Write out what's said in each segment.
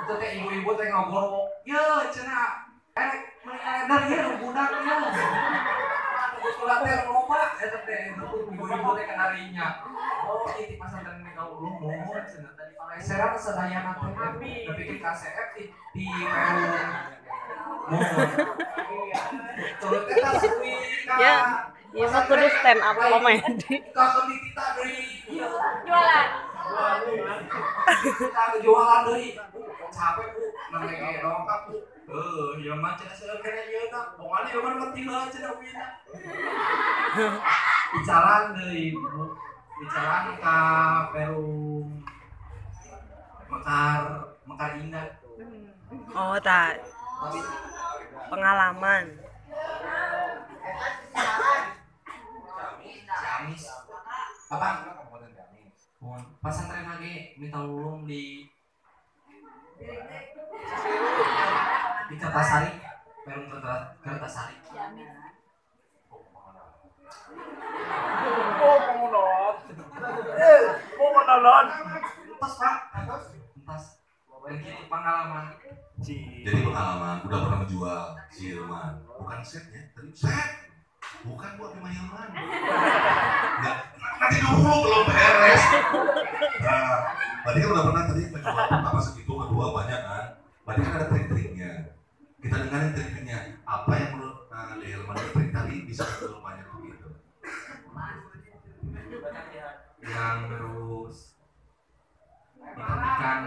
Itu teh ibu-ibu teh ngobrol, ya cenah, kalender ya budak ya. Kebetulan teh loba, eta teh ibu-ibu teh kenarinya. Oh, ini pasantren ini kau belum mohon cenah tadi paleseran sadayana teh bikin KCF di Peru. Mohon. Turut teh tas kuwi ka. Ya mah kudu stand up komedi. Ka kita deui Jualan. Kita jualan deui. Capek Bu, nangge dongkap Bu. Ya mah cenah seueur kene ieu na. Pokona ieu mah mati heula cenah wina. Bicaran deui Bu. Bicaran ka Peru. Mekar indah. Oh, tak. Pengalaman. Ciamis. Apa? Pasantren lagi minta ulung di Kertasari, Perum Kertasari. Oh, pengunot. Pengunot. Entas Pak. Entas. Begitu pengalaman. Jadi pengalaman, udah pernah menjual si Hilman. Bukan setnya, tadi set. Bukan buat Bima Hilman. Enggak, nanti dulu belum beres. Nah, tadi kan udah pernah tadi menjual apa segitu, kedua banyak kan. Berarti kan ada trik-triknya. Kita dengarin trik-triknya. Apa yang menurut di Hilman itu trik tadi bisa menjual banyak begitu. Yang terus ikan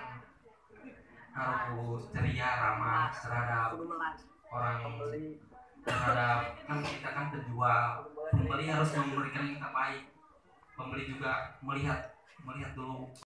harus ceria, ramah terhadap orang, terhadap kan kita kan penjual, pembeli harus memberikan yang terbaik, pembeli juga melihat dulu